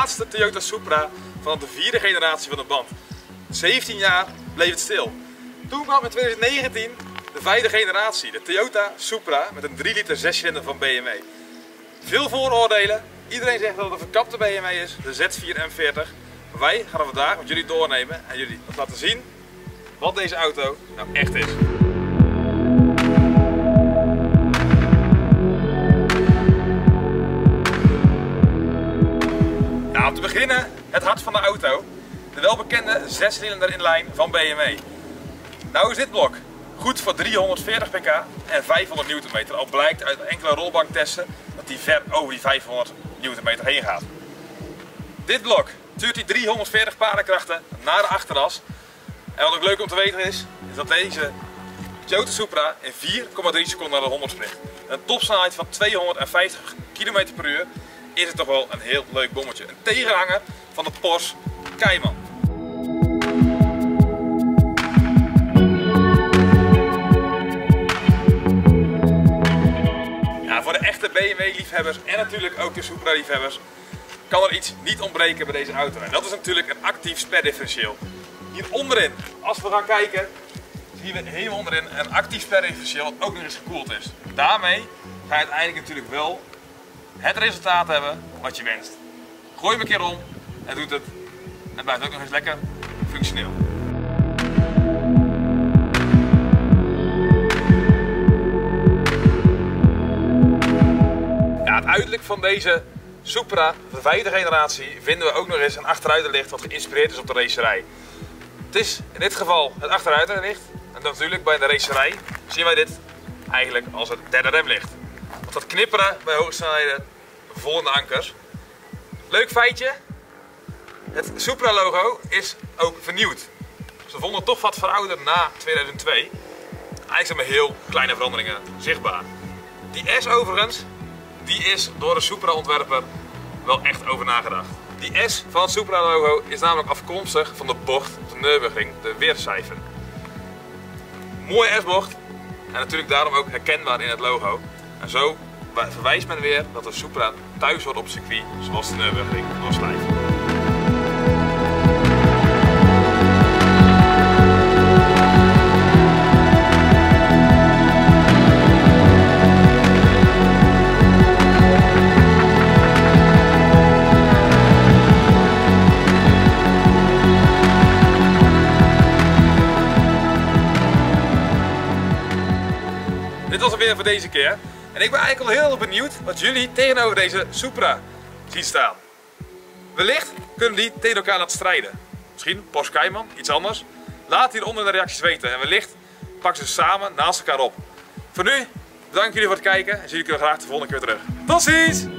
laatste Toyota Supra van de 4e generatie van de band. 17 jaar bleef het stil. Toen kwam in 2019 de 5e generatie, de Toyota Supra met een 3 liter 6-cilinder van BMW. Veel vooroordelen, iedereen zegt dat het een verkapte BMW is, de Z4 M40. Wij gaan er vandaag met jullie doornemen en jullie laten zien wat deze auto nou echt is. Nou, om te beginnen het hart van de auto, de welbekende 6-cilinder inline van BMW. Nou is dit blok goed voor 340 pk en 500 Nm, al blijkt uit enkele rolbanktesten dat die ver over die 500 Nm heen gaat. Dit blok stuurt die 340 paardenkrachten naar de achteras. En wat ook leuk om te weten is dat deze Toyota Supra in 4,3 seconden naar de 100 springt. Een topsnelheid van 250 km per uur is het toch wel een heel leuk bommetje. Een tegenhanger van de Porsche Cayman. Ja, voor de echte BMW-liefhebbers en natuurlijk ook de Supra-liefhebbers kan er iets niet ontbreken bij deze auto. En dat is natuurlijk een actief sperdifferentieel. Hier onderin, als we gaan kijken, zien we helemaal onderin een actief sperdifferentieel wat ook nog eens gekoeld is. Daarmee ga je uiteindelijk natuurlijk wel het resultaat hebben wat je wenst. Gooi hem een keer om en doet het. En blijft ook nog eens lekker functioneel. Ja, het uiterlijk van deze Supra, de 5e generatie, vinden we ook nog eens een achteruiterlicht wat geïnspireerd is op de racerij. Het is in dit geval het achteruiterlicht. En natuurlijk bij de racerij zien wij dit eigenlijk als het derde remlicht. Want dat knipperen bij hoge snelheden vol in de ankers. Leuk feitje, het Supra logo is ook vernieuwd. Ze vonden het toch wat verouderd na 2002. Eigenlijk zijn maar heel kleine veranderingen zichtbaar. Die S overigens, die is door de Supra ontwerper wel echt over nagedacht. Die S van het Supra logo is namelijk afkomstig van de bocht op de Nürburgring, de weercijfer. Mooie S-bocht en natuurlijk daarom ook herkenbaar in het logo. En zo verwijst men weer dat de Supra thuis hoort op circuit zoals de Nürburgring doorslijt. Dit was het weer voor deze keer. En ik ben eigenlijk al heel benieuwd wat jullie tegenover deze Supra zien staan. Wellicht kunnen die tegen elkaar laten strijden. Misschien Porsche Cayman, iets anders. Laat hieronder in de reacties weten en wellicht pakken ze samen naast elkaar op. Voor nu, bedankt jullie voor het kijken en zie jullie graag de volgende keer terug. Tot ziens!